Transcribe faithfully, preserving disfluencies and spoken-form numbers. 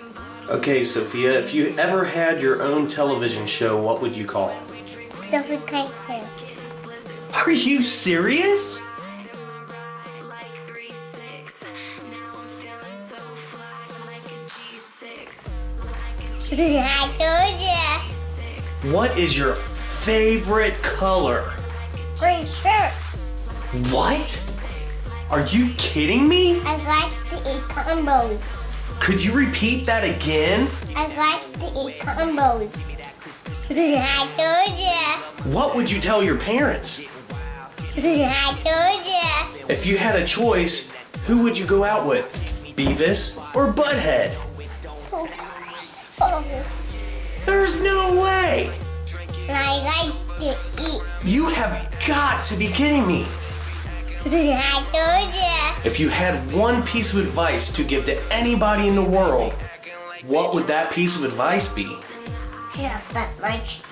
Okay, Sophia, if you ever had your own television show, what would you call it? Sophie Cunningham. Are you serious? I told ya. What is your favorite color? Green shirts. What? Are you kidding me? I like to eat combos. Could you repeat that again? I like to eat combos. I told ya. What would you tell your parents? I told ya. If you had a choice, who would you go out with? Beavis or Butthead? Oh. There's no way! I like to eat. You have got to be kidding me! I told ya. If you had one piece of advice to give to anybody in the world, what would that piece of advice be? Yeah, but like